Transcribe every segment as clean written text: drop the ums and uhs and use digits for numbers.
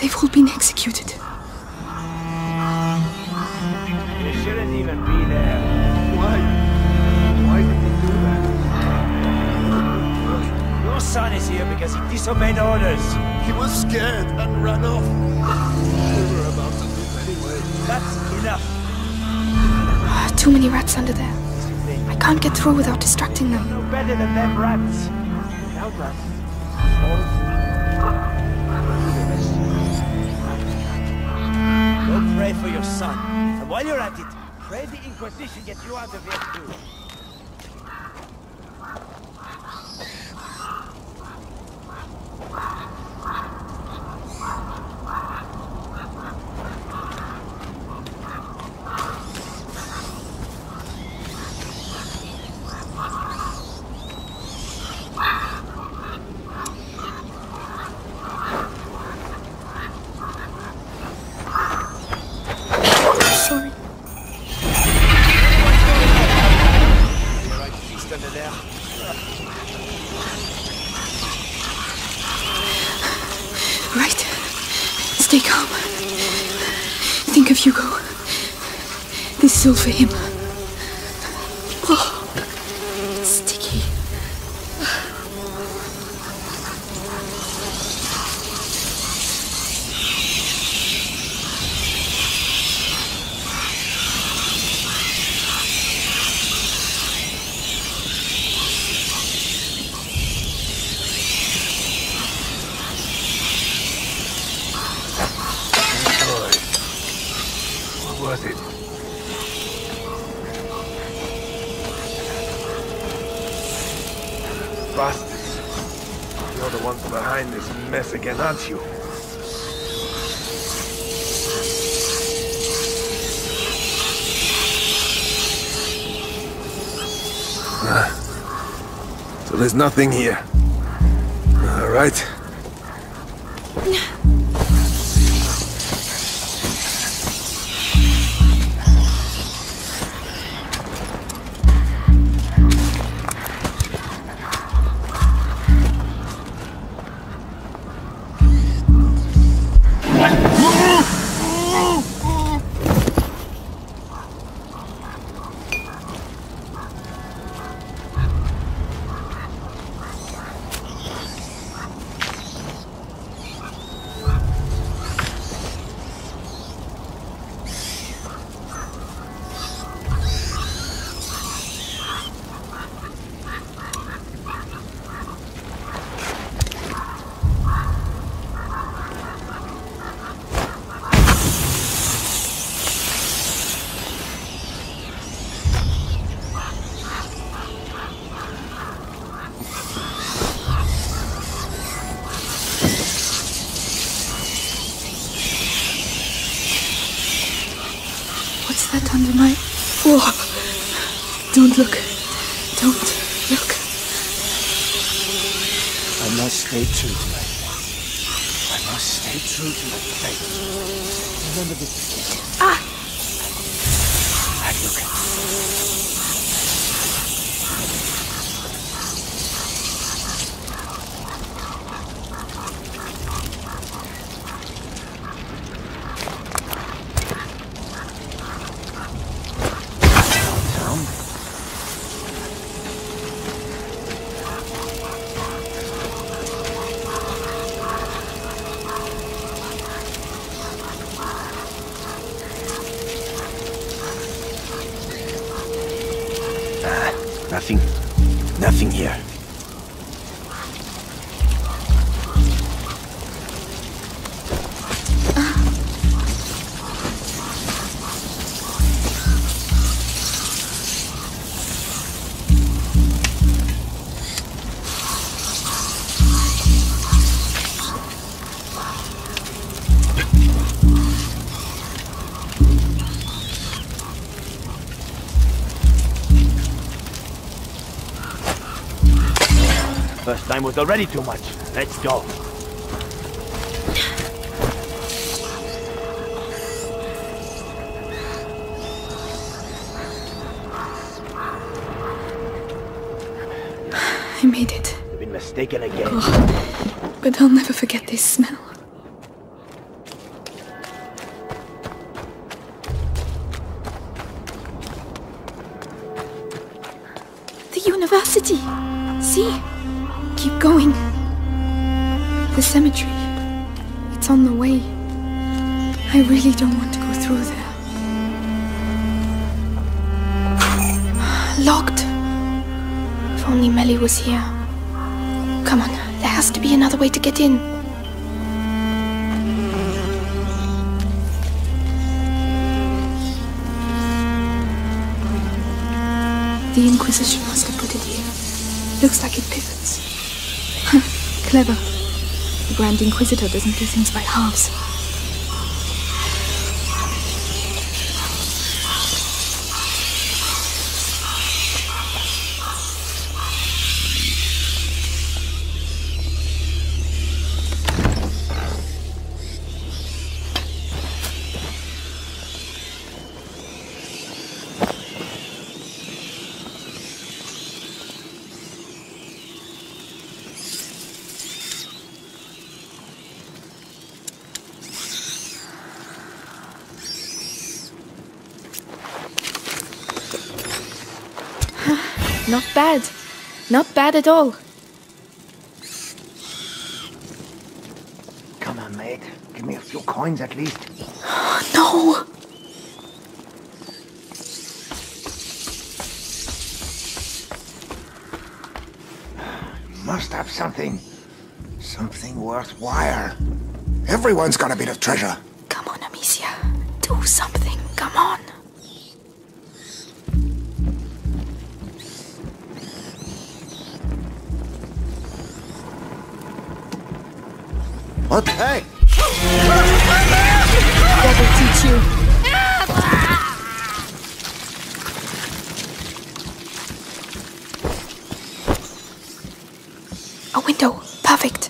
They've all been executed. You shouldn't even be there. Why? Why did they do that? Your son is here because he disobeyed orders. He was scared and ran off. We were about to leave anyway. That's enough. Too many rats under there. I can't get through without distracting them. No better than them rats. Now, rats. Go pray for your son. And while you're at it, pray the Inquisition gets you out of here too. Sorry. Right feast under there. Right. Stay calm. Think of Hugo. This is all for him. Oh, sticky. What was it? Bastards. You're the ones behind this mess again, aren't you? So there's nothing here. All right. What's that under my... Oh! Don't look. Don't look. I must stay true to my faith. I must stay true to my faith. Remember this. Ah! Nothing. Nothing here. First time was already too much. Let's go. I made it. You've been mistaken again. Oh, but I'll never forget this smell. See? Keep going. The cemetery. It's on the way. I really don't want to go through there. Locked. If only Melly was here. Come on, there has to be another way to get in. The Inquisition must have put it here. Looks like it pivots. Clever. The Grand Inquisitor doesn't do things by halves. Not bad. Not bad at all. Come on, mate. Give me a few coins at least. No! Must have something. Something worthwhile. Everyone's got a bit of treasure. Come on, Amicia. Do something. Come on. What? Hey! That will teach you. A window. Perfect.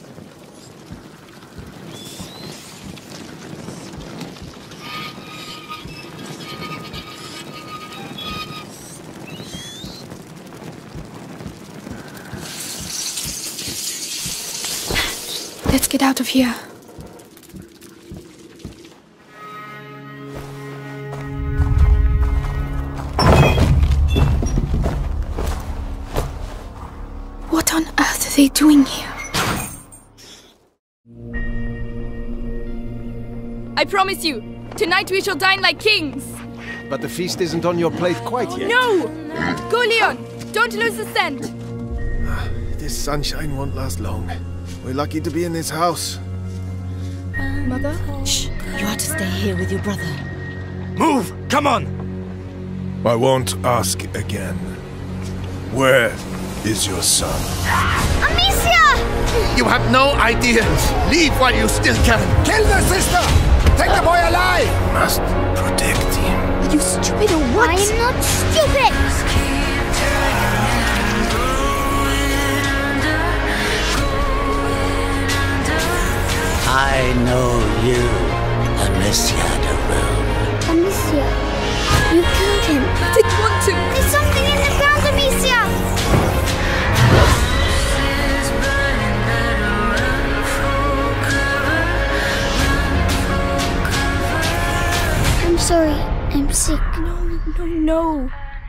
Let's get out of here. What on earth are they doing here? I promise you, tonight we shall dine like kings. But the feast isn't on your plate quite yet. No! Go, Leon! Don't lose the scent! This sunshine won't last long. We're lucky to be in this house. Mother? Shh! You are to stay here with your brother. Move! Come on! I won't ask again. Where is your son? Amicia! You have no idea. Leave while you still can. Kill the sister! Take the boy alive! Must protect him. Are you stupid or what? I am not stupid! I know you, Amicia de Rune. Amicia, you killed him. I didn't want to. There's something in the ground, Amicia! I'm sorry. I'm sick. No.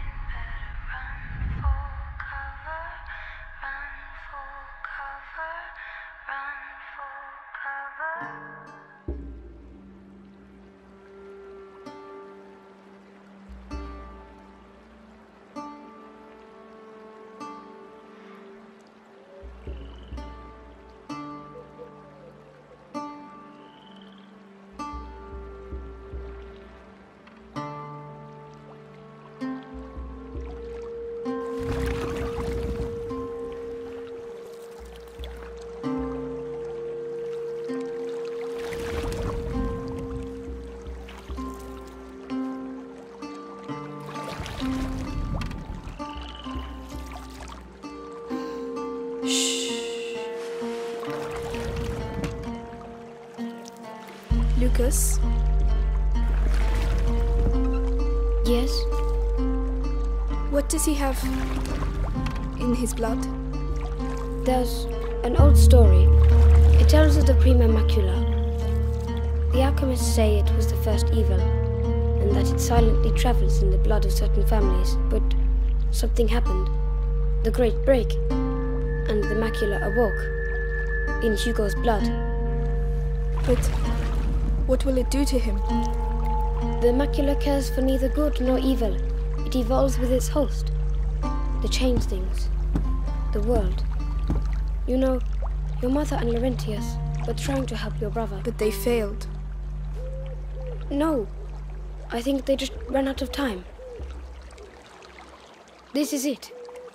Lucas? Yes? What does he have in his blood? There's an old story. It tells of the Prima Macula. The alchemists say it was the first evil, and that it silently travels in the blood of certain families. But something happened. The Great Break. and the macula awoke. In Hugo's blood. But what will it do to him? The macula cares for neither good nor evil. It evolves with its host. The change things. The world. You know, your mother and Laurentius were trying to help your brother. But they failed. No. I think they just ran out of time. This is it.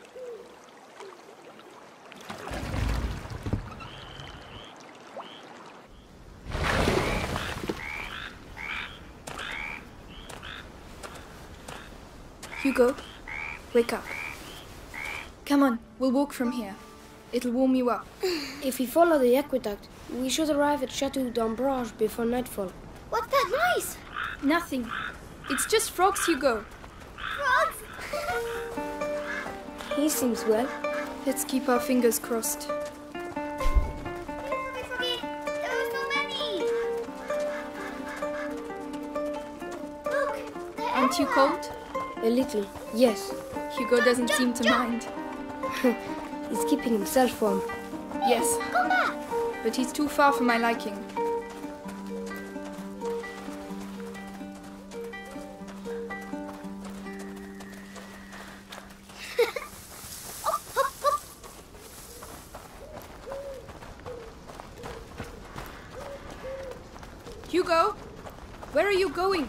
Hugo, wake up. Come on, we'll walk from here. It'll warm you up. If we follow the aqueduct, we should arrive at Chateau d'Ambrage before nightfall. What's that noise? Nothing. It's just frogs, Hugo. Frogs? He seems well. Let's keep our fingers crossed. Froggy, there are so many. Look, they're Aren't you everywhere. cold? A little, yes. Hugo doesn't seem to mind. He's keeping himself warm. Yes, Come back. but he's too far for my liking. Hugo, where are you going?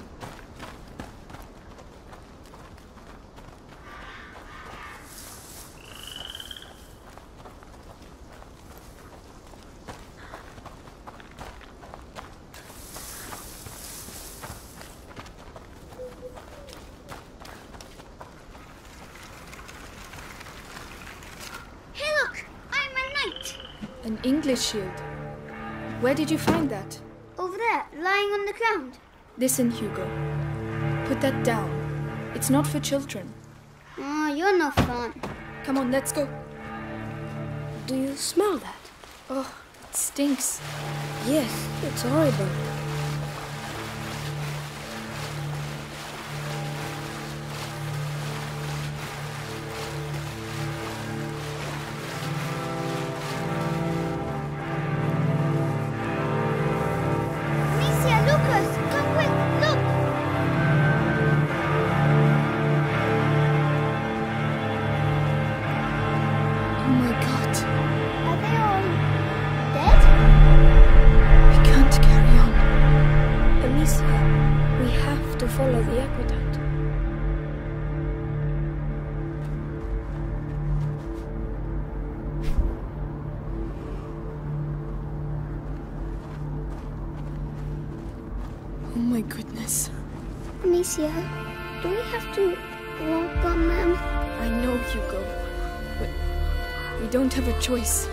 Hey, look, I'm a knight. An English shield. Where did you find that? Over there, lying on the ground. Listen, Hugo. Put that down. It's not for children. Oh, you're no fun. Come on, let's go. Do you smell that? Oh, it stinks. Yes, it's horrible. Amicia, Lucas, come quick, look. Oh my god. Are they all dead? We can't carry on. Amicia, we have to follow the aqueduct. Oh my goodness. Amicia, do we have to walk on them? I know, Hugo. But we don't have a choice.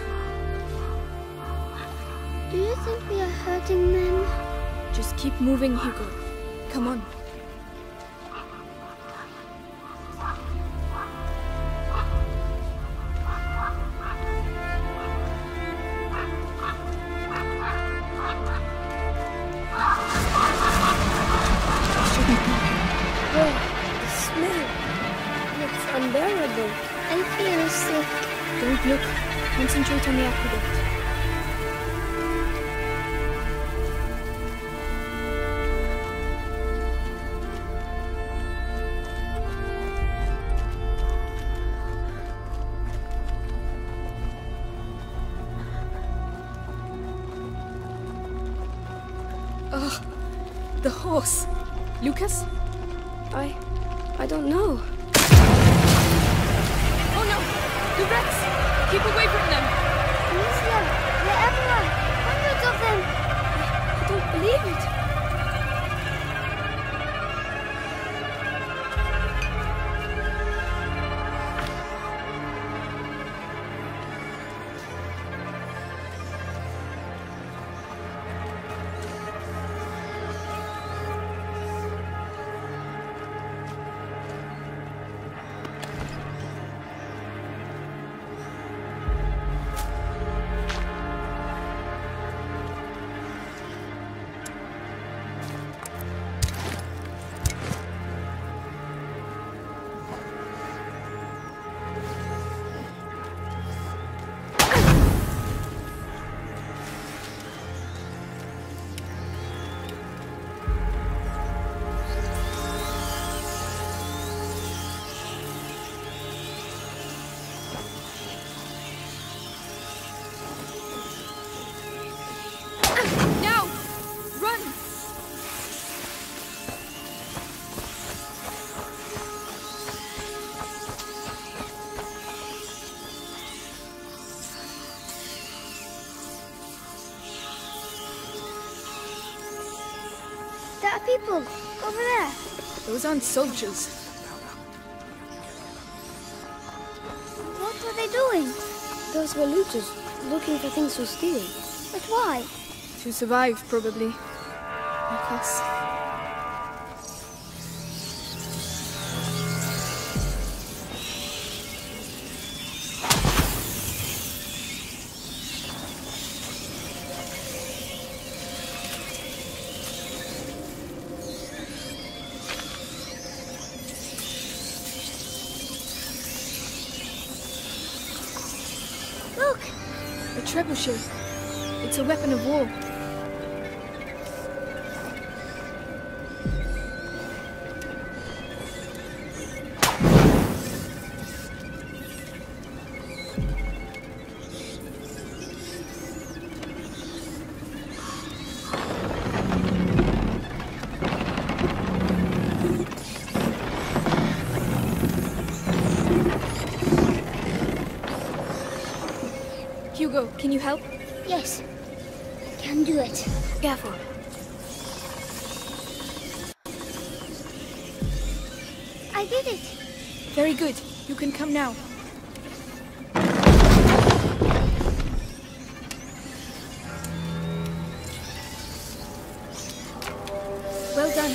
Do you think we are hurting them? Just keep moving, Hugo. Come on. Oh, the smell. It's unbearable. I feel sick. Don't look. Concentrate on the aqueduct. Ugh, the horse. Lucas? I don't know. Oh no! The rats! Keep away from them! Amicia, they're everywhere. Hundreds of them. I don't believe it. There are people over there. Those aren't soldiers. What are they doing? Those were looters, looking for things to steal. But why? To survive, probably. Like us. Look! A trebuchet. It's a weapon of war. Hugo, can you help? Yes. I can do it. Careful. I did it. Very good. You can come now. Well done.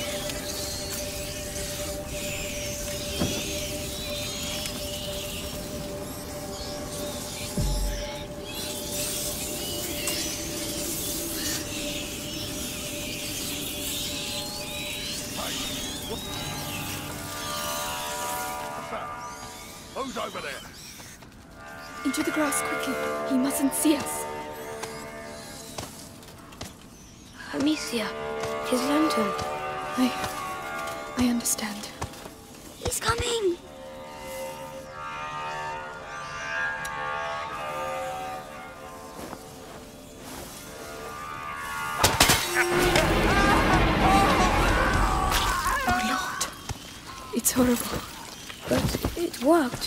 Who's over there? Into the grass quickly. He mustn't see us. Amicia, his lantern. I understand. He's coming. Oh Lord. It's horrible. But it worked.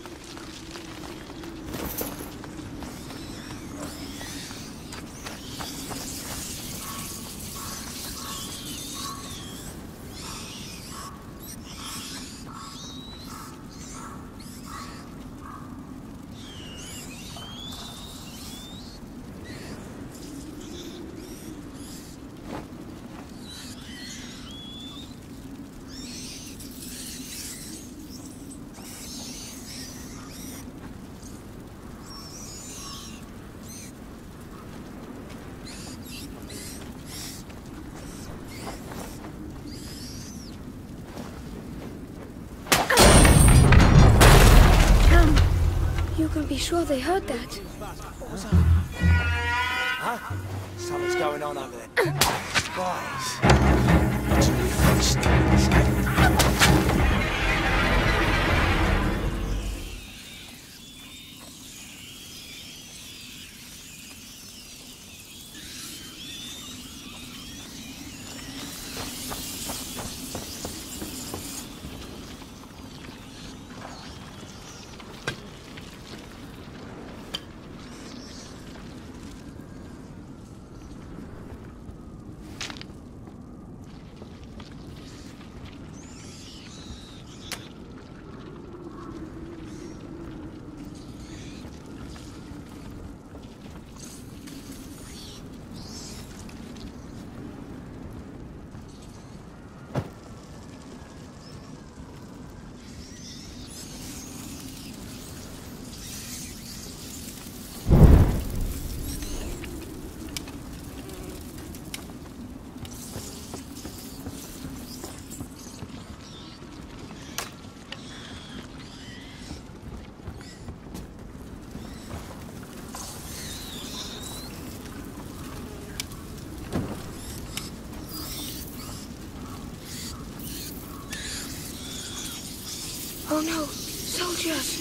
You can be sure they heard that. Huh? Something's going on over there. Guys. Oh no, soldiers!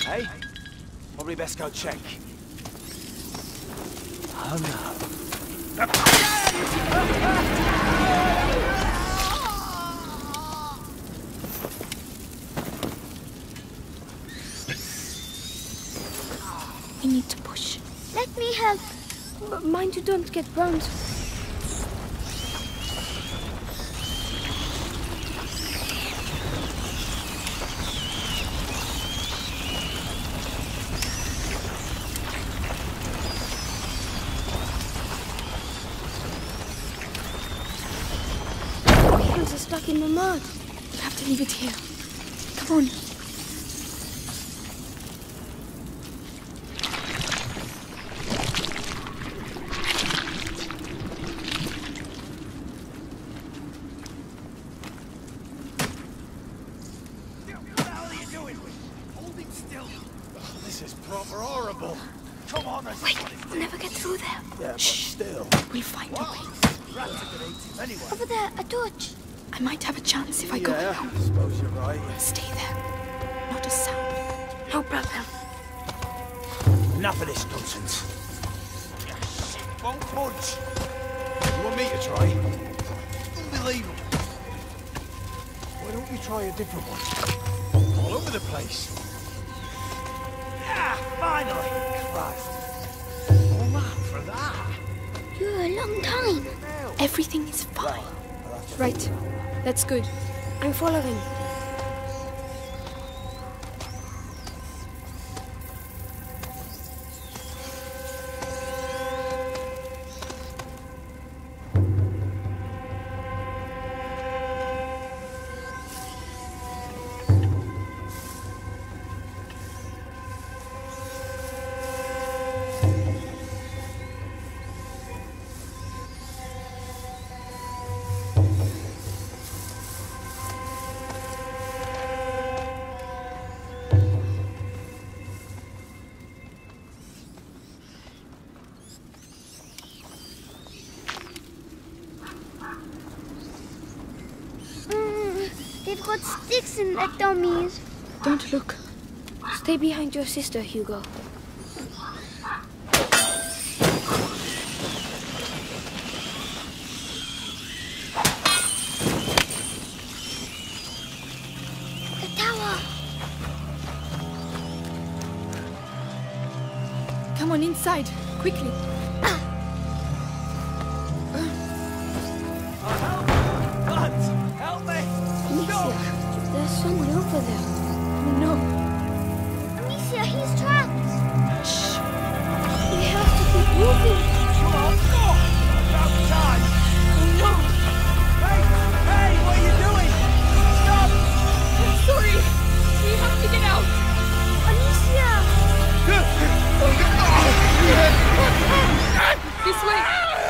Hey? Probably best go check. Oh no. We need to push. Let me help. But mind you don't get burned. Hands are stuck in the mud. We have to leave it here. Come on. This is proper horrible. Come on, Wait, we'll never get through there. Yeah, but still. We'll find a way. Rats are gonna eat him anyway. Over there, a torch. I might have a chance if I go Yeah, alone. I suppose you're right. Stay there. Not a sound. No problem. Enough of this nonsense. Shit, won't budge. You want me to try? Unbelievable. Why don't we try a different one? All over the place. Ah, finally! Christ. Oh man, for that. You're a long time. Everything is fine. Right. That's good. I'm following. They've got sticks in their dummies. Don't look. Stay behind your sister, Hugo. The tower. Come on inside, quickly. Help me! Amicia, there's someone over there. Oh no. Amicia, he's trapped. Shh. We have to keep moving. Come on, go! About time! Oh no! Hey! Hey! What are you doing? Stop! I'm sorry. We have to get out. Amicia! This way.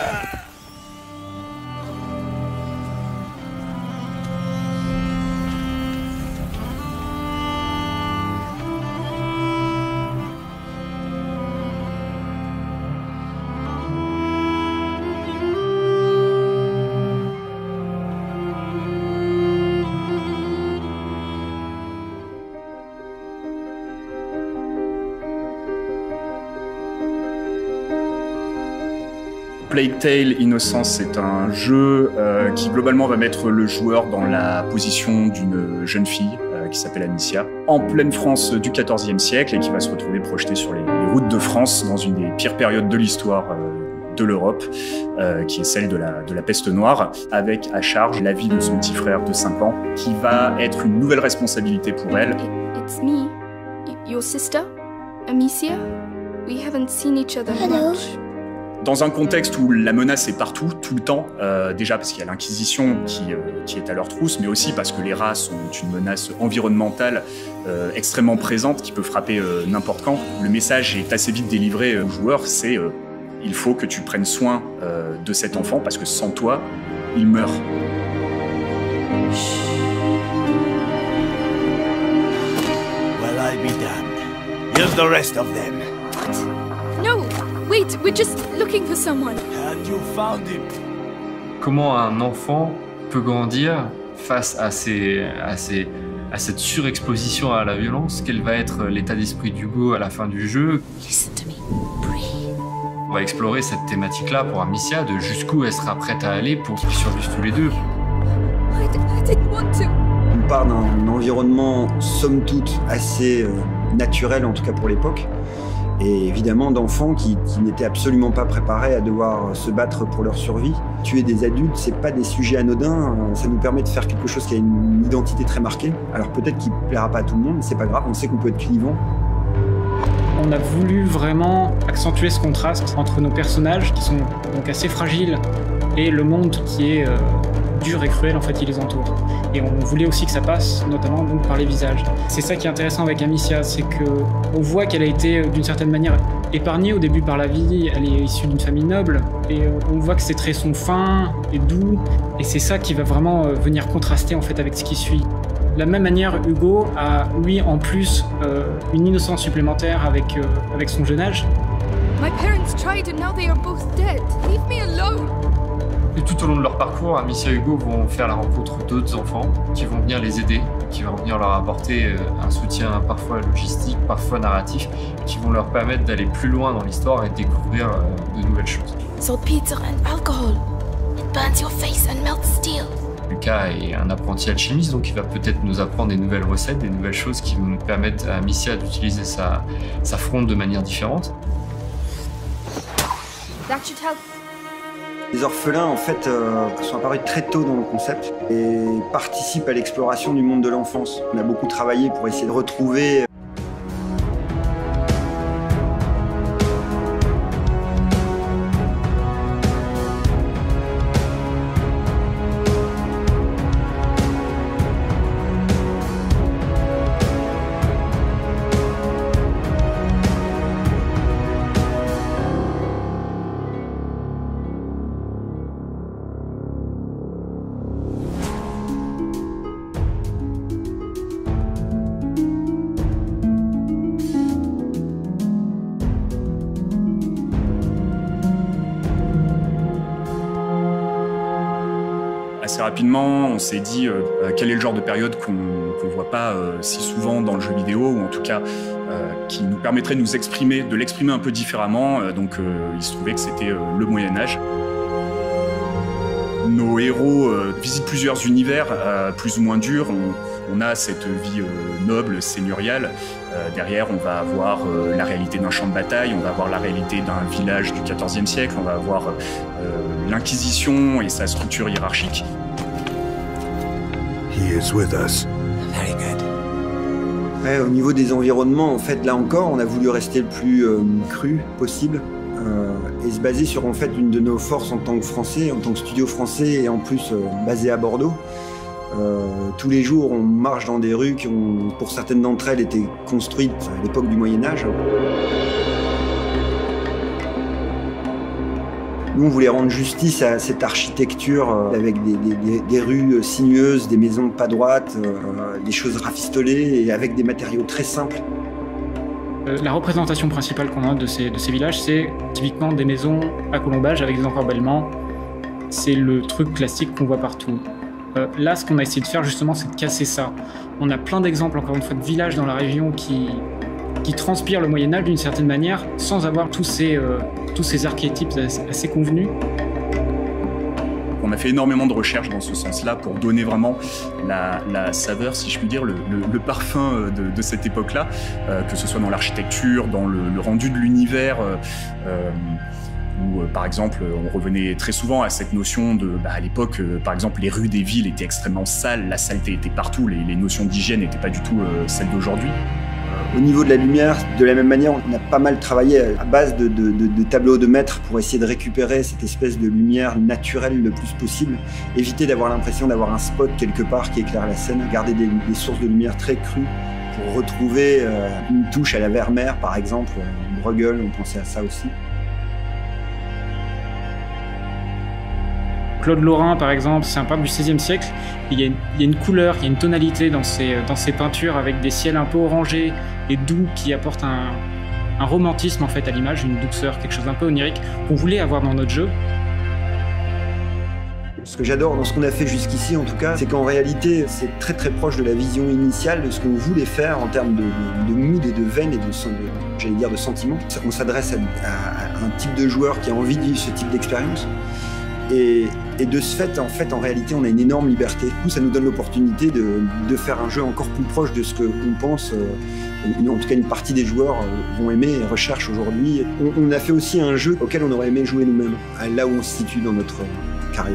Plague Tale Innocence, c'est un jeu qui globalement va mettre le joueur dans la position d'une jeune fille qui s'appelle Amicia, en pleine France du XIVe siècle et qui va se retrouver projetée sur les routes de France dans une des pires périodes de l'histoire de l'Europe, qui est celle de la peste noire, avec à charge la vie de son petit frère de 5 ans, qui va être une nouvelle responsabilité pour elle. It's me. Your sister? Amicia? We haven't seen each other Hello. much. Dans un contexte où la menace est partout, tout le temps, déjà parce qu'il y a l'Inquisition qui est à leur trousse, mais aussi parce que les rats sont une menace environnementale extrêmement présente qui peut frapper n'importe quand. Le message est assez vite délivré aux joueurs, c'est il faut que tu prennes soin de cet enfant parce que sans toi, il meurt. Well, I'll be damned. Here's the rest of them. No! Wait, we're just looking for someone. And you found him. Comment un enfant peut grandir face à ces à cette surexposition à la violence, quel va être l'état d'esprit d'Hugo à la fin du jeu. On va explorer cette thématique-là pour Amicia, de jusqu'où elle sera prête à aller pour qu'ils survivent tous les deux. On part d'un environnement, somme toute, assez naturel, en tout cas pour l'époque. Et évidemment d'enfants qui n'étaient absolument pas préparés à devoir se battre pour leur survie. Tuer des adultes, c'est pas des sujets anodins, ça nous permet de faire quelque chose qui a une identité très marquée. Alors peut-être qu'il plaira pas à tout le monde, mais c'est pas grave, on sait qu'on peut être clivant. On a voulu vraiment accentuer ce contraste entre nos personnages qui sont donc assez fragiles et le monde qui est dur et cruel en fait qui les entoure. Et on voulait aussi que ça passe notamment donc par les visages. C'est ça qui est intéressant avec Amicia, c'est qu'on voit qu'elle a été d'une certaine manière épargnée au début par la vie, elle est issue d'une famille noble et on voit que ses traits sont fins et doux et c'est ça qui va vraiment venir contraster en fait avec ce qui suit. De la même manière, Hugo a lui en plus une innocence supplémentaire avec son jeune âge. My parents tried and now they are both dead. Leave me alone. Et tout au long de leur parcours, Amicia et Hugo vont faire la rencontre d'autres enfants qui vont venir les aider, qui vont venir leur apporter un soutien parfois logistique, parfois narratif, qui vont leur permettre d'aller plus loin dans l'histoire et de découvrir de nouvelles choses. Saltpeter and alcohol. It burns your face and melts steel. Lucas est un apprenti alchimiste, donc il va peut-être nous apprendre des nouvelles recettes, des nouvelles choses qui vont permettre à Amicia d'utiliser sa fronde de manière différente. That should help. Les orphelins, en fait, sont apparus très tôt dans le concept et participent à l'exploration du monde de l'enfance. On a beaucoup travaillé pour essayer de retrouver Assez rapidement, on s'est dit quel est le genre de période qu'on ne voit pas si souvent dans le jeu vidéo, ou en tout cas qui nous permettrait de l'exprimer un peu différemment. Donc il se trouvait que c'était le Moyen-Âge. Nos héros visitent plusieurs univers plus ou moins durs. On a cette vie noble, seigneuriale. Derrière, on va avoir la réalité d'un champ de bataille, on va avoir la réalité d'un village du XIVe siècle, on va avoir l'Inquisition et sa structure hiérarchique. He is with us. Very good. Ouais, au niveau des environnements, en fait, là encore, on a voulu rester le plus cru possible et se baser sur en fait une de nos forces en tant que Français, en tant que studio français et en plus basé à Bordeaux. Tous les jours, on marche dans des rues qui ont, pour certaines d'entre elles, été construites à l'époque du Moyen-Âge. Nous, on voulait rendre justice à cette architecture avec des rues sinueuses, des maisons pas droites, des choses rafistolées et avec des matériaux très simples. La représentation principale qu'on a de ces villages, c'est typiquement des maisons à colombage avec des encorbellements. C'est le truc classique qu'on voit partout. Là, ce qu'on a essayé de faire justement, c'est de casser ça. On a plein d'exemples, encore une fois, de villages dans la région qui transpirent le Moyen-Âge d'une certaine manière, sans avoir tous ces archétypes assez convenus. On a fait énormément de recherches dans ce sens-là pour donner vraiment la saveur, si je puis dire, le parfum de cette époque-là, que ce soit dans l'architecture, dans le rendu de l'univers, où, par exemple, on revenait très souvent à cette notion de, à l'époque, par exemple, les rues des villes étaient extrêmement sales, la saleté était partout, les notions d'hygiène n'étaient pas du tout celles d'aujourd'hui. Au niveau de la lumière, de la même manière, on a pas mal travaillé à base de tableaux de maître pour essayer de récupérer cette espèce de lumière naturelle le plus possible, éviter d'avoir l'impression d'avoir un spot quelque part qui éclaire la scène, garder des sources de lumière très crues pour retrouver une touche à la Vermeer, par exemple, Bruegel, on pensait à ça aussi. Claude Lorrain, par exemple, c'est un peintre du XVIe siècle. Il y a une couleur, il y a une tonalité dans ses peintures avec des ciels un peu orangés et doux qui apportent un romantisme en fait à l'image, une douceur, quelque chose d'un peu onirique qu'on voulait avoir dans notre jeu. Ce que j'adore dans ce qu'on a fait jusqu'ici, en tout cas, c'est qu'en réalité, c'est très très proche de la vision initiale de ce qu'on voulait faire en termes de mood et de veine et j'allais dire de sentiments. On s'adresse à un type de joueur qui a envie de vivre ce type d'expérience. Et de ce fait, en réalité, on a une énorme liberté. Du coup, ça nous donne l'opportunité de faire un jeu encore plus proche de ce qu'on pense, en tout cas une partie des joueurs vont aimer et recherchent aujourd'hui. On a fait aussi un jeu auquel on aurait aimé jouer nous-mêmes, là où on se situe dans notre carrière.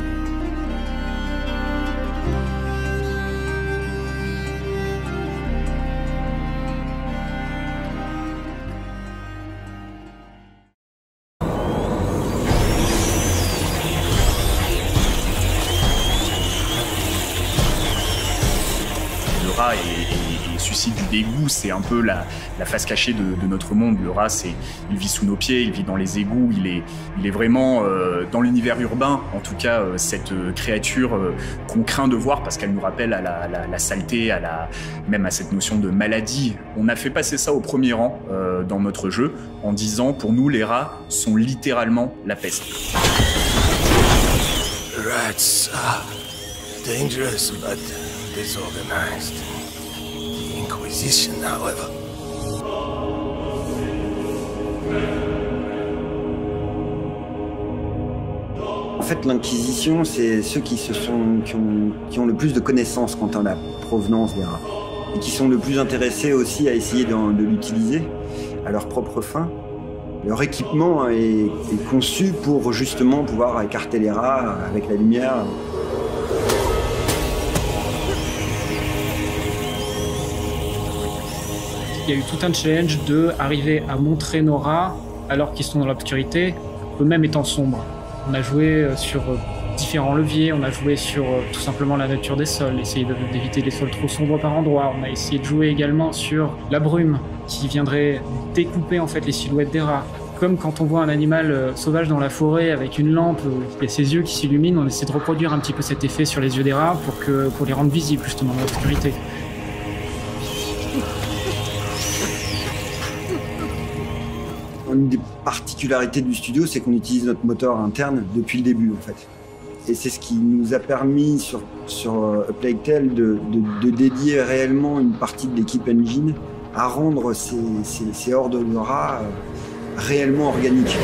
Et suscite du dégoût, c'est un peu la face cachée de notre monde. Le rat, il vit sous nos pieds, il vit dans les égouts, il est vraiment dans l'univers urbain, en tout cas cette créature qu'on craint de voir parce qu'elle nous rappelle à la saleté, même à cette notion de maladie. On a fait passer ça au premier rang dans notre jeu en disant, pour nous, les rats sont littéralement la peste. Rats are dangerous but disorganized. The Inquisition, however. En fait, l'Inquisition, c'est ceux qui ont le plus de connaissances quant à la provenance des rats et qui sont le plus intéressés aussi à essayer de l'utiliser à leur propre fin. Leur équipement est conçu pour justement pouvoir écarter les rats avec la lumière. Il y a eu tout un challenge d'arriver à montrer nos rats alors qu'ils sont dans l'obscurité, eux-mêmes étant sombres. On a joué sur différents leviers, on a joué sur tout simplement la nature des sols, essayer d'éviter les sols trop sombres par endroits. On a essayé de jouer également sur la brume qui viendrait découper en fait les silhouettes des rats. Comme quand on voit un animal sauvage dans la forêt avec une lampe, il y a ses yeux qui s'illuminent, on essaie de reproduire un petit peu cet effet sur les yeux des rats pour les rendre visibles justement dans l'obscurité. Une des particularités du studio, c'est qu'on utilise notre moteur interne depuis le début, en fait. Et c'est ce qui nous a permis, sur A Plague Tale, de dédier réellement une partie de l'équipe engine à rendre ces hordes de rats réellement organiques.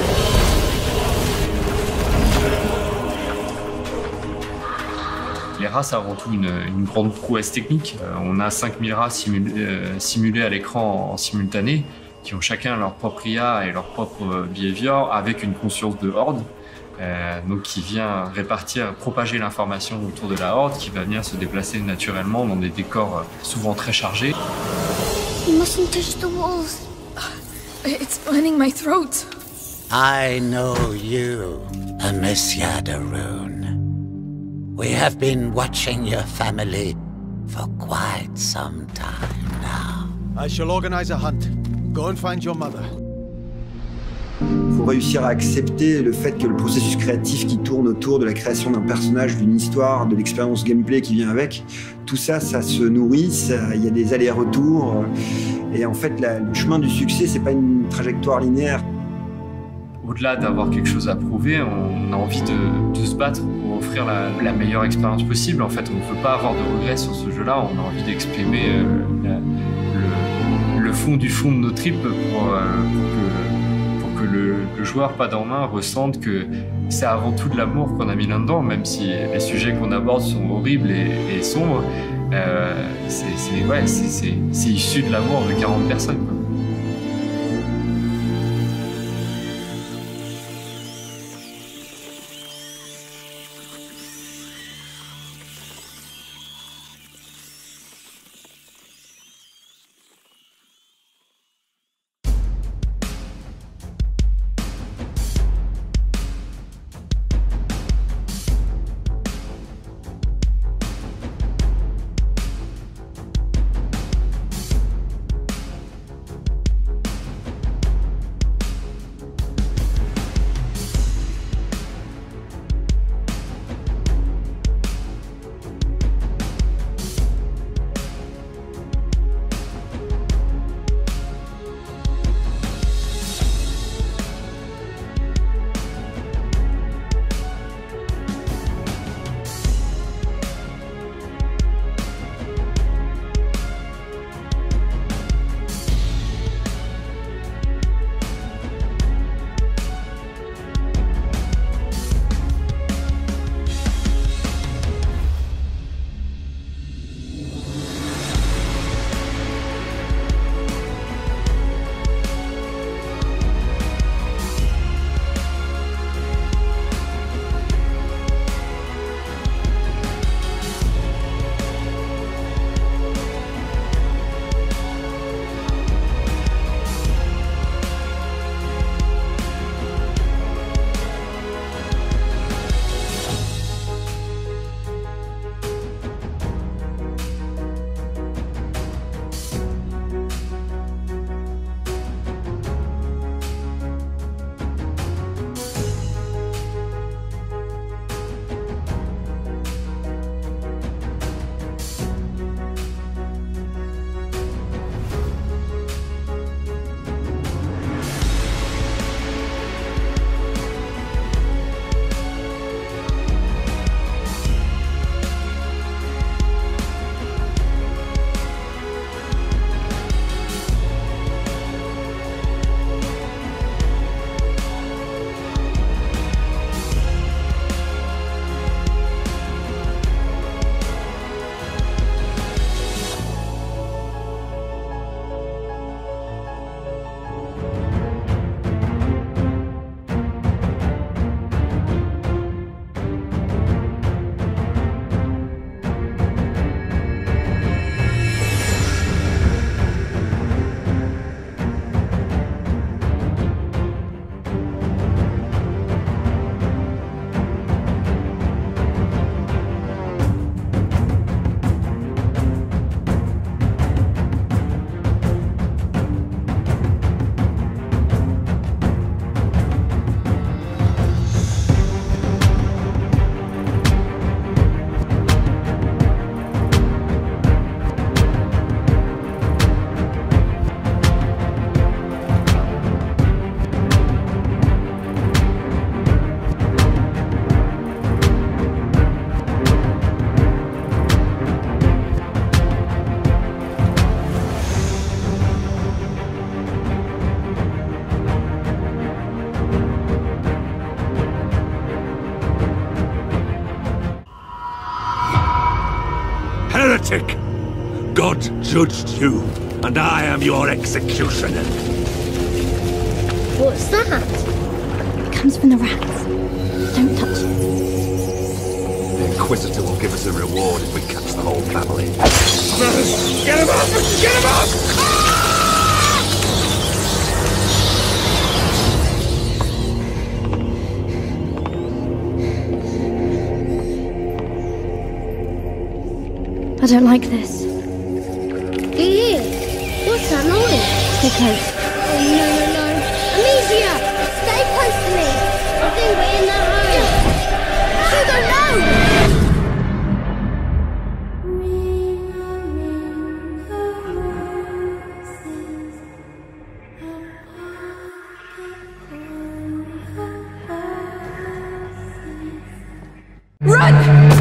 Les rats, c'est avant tout une grande prouesse technique. On a 5000 rats simulés à l'écran en simultané, qui ont chacun leur propre IA et leur propre behavior, avec une conscience de horde, donc qui vient propager l'information autour de la horde, qui va venir se déplacer naturellement dans des décors souvent très chargés. You mustn't touch the walls. It's burning my throat. I know you, Amicia de Rune. We have been watching your family for quite some time now. I shall organize a hunt. Go and find your mother. Il faut réussir à accepter le fait que le processus créatif qui tourne autour de la création d'un personnage, d'une histoire, de l'expérience gameplay qui vient avec, tout ça, ça se nourrit, il y a des allers-retours. Et en fait, le chemin du succès, c'est pas une trajectoire linéaire. Au-delà d'avoir quelque chose à prouver, on a envie de se battre pour offrir la meilleure expérience possible. En fait, on ne veut pas avoir de regrets sur ce jeu-là, on a envie d'exprimer le fond de nos tripes pour que le joueur pas en main ressente que c'est avant tout de l'amour qu'on a mis là-dedans, même si les sujets qu'on aborde sont horribles et sombres. C'est issu de l'amour de 40 personnes, quoi. heretic. God judged you, and I am your executioner. What's that? It comes from the rats. Don't touch it. The Inquisitor will give us a reward if we catch the whole family. Get him up! Get him up! I don't like this. Here, what's that noise? Stay close. Oh, no. Amicia, stay close to me. I think we're in that home. Hugo, no! Run!